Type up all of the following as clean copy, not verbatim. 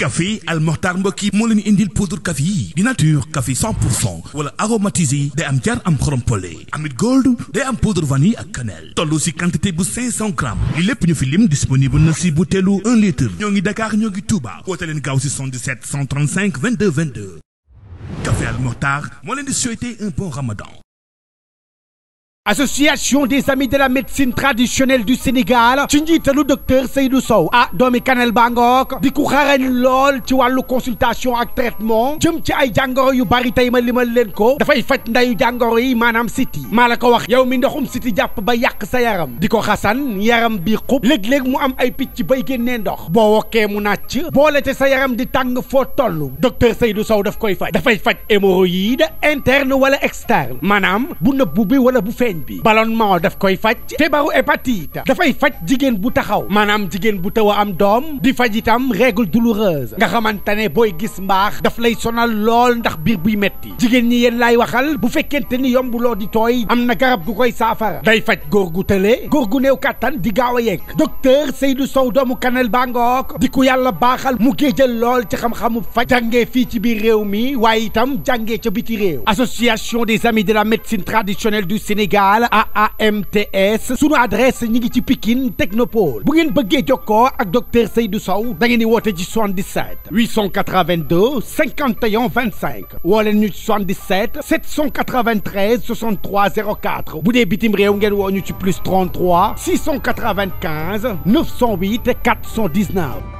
café Al Mokhtar mbokk yi moo leen indil poudre café yi di nature café 100% wala aromatisé day am jar am xorom pole amit gold day am poudre vanille ak cannelle toll si quantité bu 500 grammes li lépp ñu fi lim disponible na si butéelu 1 litre ñoo ngi Dakar ñoo ngi Touba woote leen gaaw si 77 135 22 22 café Al Mokhtar moo leen di souhaiter un bon ramadan. Association des amis de la médecine traditionnelle du Sénégal ci njiitalu docteur Seydou Sow doomi Kanel Bangook di ku xarañ lool ci wàllu consultation ak traitement jëm ci ay jàngoro yu bari tey ma limal leen ko dafay faj ndayu jàngoro yi maanaam siti maa la ko wax yow mi ndoxum siti jàpp ba yàq sa yaram di ko xasan yaram bi xub léeg-léeg mu am ay picc bay génnee ndox boo wokkee mu nàcc boole te sa yaram di tàng foo toll docteur Seydou Sow daf koy faj dafay faj hémorroïde interne wala externe maanaam bu nëbbu bi wala bu feeñ ballonnement daf koy faj feebaru hépatite dafay faj jigéen bu taxaw maanaam jigéen bu taw a am doom di faj itam règle douloureuse nga xamante ne booy gis mbaax daf lay sonal lool ndax biir buy metti jigéen ñi yéen laay waxal bu fekkente ni yombuloo di tooy am na garab gu koy saafara day faj góor gu tële góor gu néew kattan di gaaw a yegg docteur Seydou Sow doomu Kanel Bangook di ku yàlla baaxal mu géejal lool ci xam-xamu faj jàngee fii ci biir réew mi waaye itam jàngee ca biti réew association des amis de la médecine traditionnelle du Sénégal AAMTS sunu adresse ñi ngi ci Pikine Technopole bu ngeen bëggee jokkoo ak docteur Seydou Sow da ngeen di woote ci 77 882 51 25 woo leen ñu ci 77 793 63 04 bu dee bitim réew ngeen woo ñu ci plus 33 695 908 419.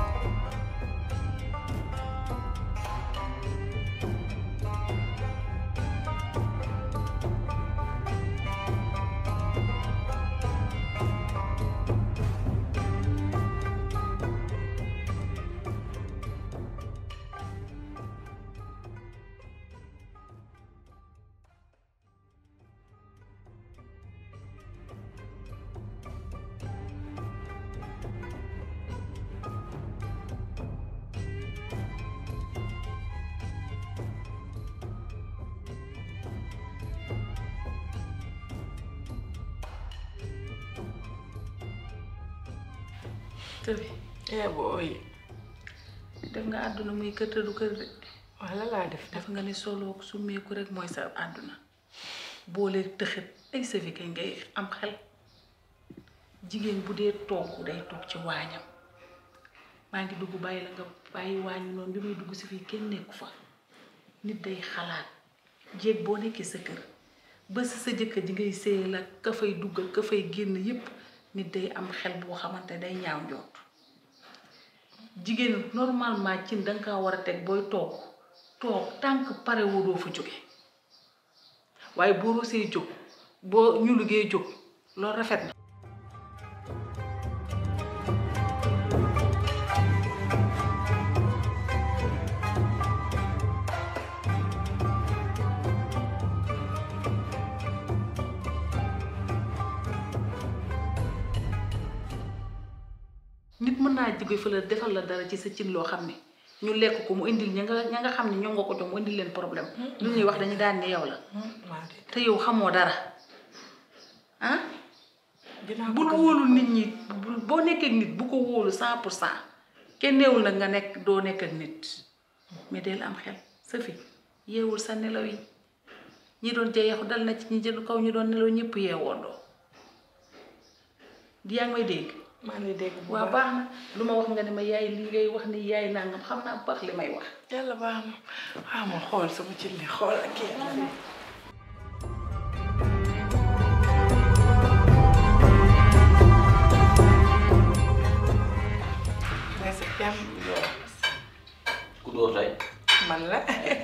tëbi booy def nga àdduna muy kër te du kër de wala laa def nga ni solo summeeku rek mooy sa àdduna boole tëxët ay safi kay ngay am xel jigéen bu dee togg day toog ci waañam maa ngi dugg bàyyi la nga bàyyi waañu noonu bi muy dugg si fii kenn nekku fa nit day xalaat jéeg boo nekkee sa kër ba si sa jëkkër ji ngay séy la ka fay duggal ka fay génn yépp nit day am xel boo xamante day ñaaw njoot jigéen normalement cin danga kaa war a teg booy toog tànk pare woo doo fa jóge waaye boo rosee jóg boo ñu liggéey jóg loolu rafet na nit mën naa jóge fa la defal la dara ci sa cin loo xam ne ñu lekk ko mu indil ña nga xam ne ñoo nga ko jox mu indil leen problème lu ñuy wax dañu daan ne yow la te yow xamoo dara ah bul wóolu nit ñi boo nekkee nit bu ko wóolu 100% kenn neewul nag nga nekk doo nekk ak nit mais del am xel sa fi yeewul sa nelaw yi ñi doon jeexu dal na ci ñi jël kaw ñu doon nelaw ñëpp yeewoondoo di yaa ngi may dégg maa ngi lay dégg bu baax na lu ma wax nga ne ma yaay li ngay wax ni yaay nangam xam naa bu baax li may wax. yàlla baax na waaw ma xool sama ci li xool ak kii merci jàmm ku dóor tey man la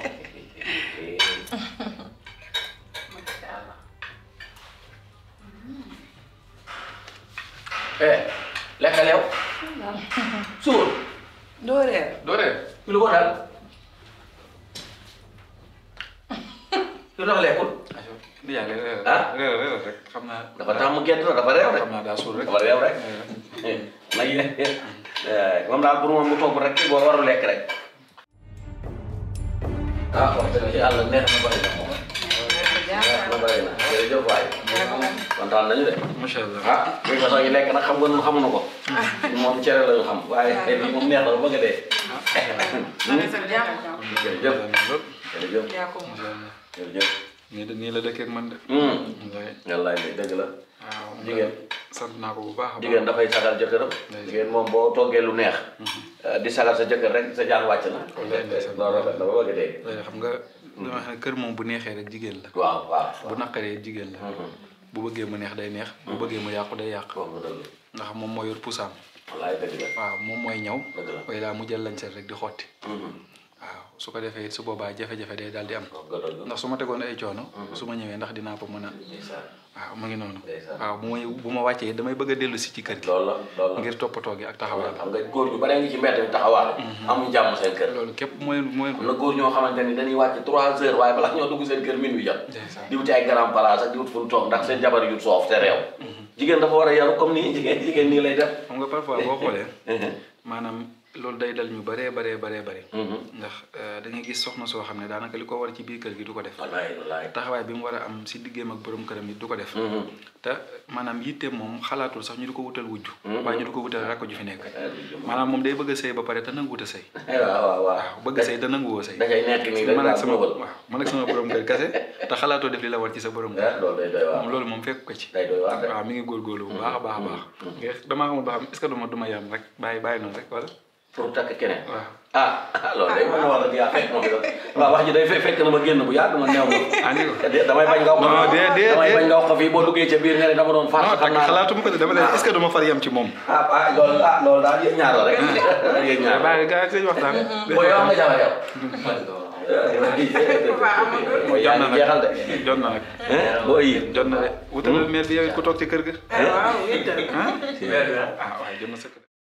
lekka leew suur doo reer lu ko dal lu tax lekkul di yaa reer reer rek xam naa dafa tax mu gedd na dafa réew rek xam naa daa suur rek dafa réew rek nag moom daal pour moom mu togg rek boo waru lekk rek wax dëgg yàlla neex na bari na moom neex na bari na jërëjëf waay kontaan nañu de macha allah bi façon yi lekk nag xam nga nun xamuñu ko moom cere lañu xam waaye lii moom neex na ba bëgg a dee sa jàmm. jërëjëf jërëjëf yaa ko jërëjëf. nii la dëkk ak man de. wallaay dëgg la. waaw jigéen sant naa ko bu baax a baax. jigéen dafay sagal jëkkëram. jigéen moom boo toggee lu neex. di sagal sa jëkkër rek sa jaan wàcc na. loolu rafet na ba bëgg a dégg. xam nga dama xam ne kër moom bu neexee rek jigéen la. waaw waaw bu naqaree jigéen la. bu bëggee mu neex day neex. bu bëggee mu yàqu day yàq. ndax moom moo yor pusaam. wallaay dëgg la. waaw moom mooy ñëw. dëgg la waaye laa mu jël lañ rek di xotti. waaw su ko defee su boobaa jafe-jafe day daal di am. ndax su ma tegoon ay coono. su ma ñëwee ndax dinaa ko mën a. waaw mu ngi noonu. waaw bu ma wàccee damay bëgg a dellu si ci kër gi. loolu la ngir toppatoo gi ak taxawaay. xam nga góor ñu bare ngi ci mbedd mi taxawaale. amuñ jàmm seen kër. loolu képp mooy. am na góor ñoo xamante ni dañuy wàcc 3 heures waaye balaa ñoo dugg seen kër minuit jot. di wuti ay grand place ak di wut fu mu toog ndax seen jabar yu soof te réew. jigéen dafa war a yaru comme nii jigéen nii lay def. xam nga parfois boo xoolee. maanaam loolu day dal ñu baree. ndax da ngay gis soxna soo xam ne daanaka li ko war ci biir kër gi du ko def. wallaay taxawaay bi mu war a am si diggéem ak borom këram it du ko def. te maanaam yitte moom xalaatul sax ñu di ko wutal wujju. waaye ñu di ko wutal rakk ju fi nekk. maanaam moom day bëgg a sëy ba pare te nangu wut a sëy. waaw bëgg a sëy te nanguwoo sëy. da ngay nekk nii rek man ak sama borom kër kese te xalaatoo def li la war ci sa borom kër. moom loolu moom fekk ko ci. waaw mi ngi góorgóorlu bu baax a baax. damaa xamul ba xam est-ce que duma yam rek bàyyi noonu rek wala. pour takk keneen. waaw loolu day mën a war a yaa fekk moom itam. waaw wax ji day fekk na ma génn bu yàgg ma neew ma. damay bañ nga wax. non damay bañ nga wax ko fii boo duggee ca biir nga ne dama doon far. xam naa xalaatuma ko de dama ne est-ce que duma far yam ci moom. loolu daal yéen ñaar la rek. yéen ñaar bàyyi gaa sëñ waxtaan. booy yow am nga jabar yow. jot na jeexal de. jot na nag. booy yi jot na de wutalal maire bi yow it ku toog ci kër ga. waaw waaye jot na sa kër.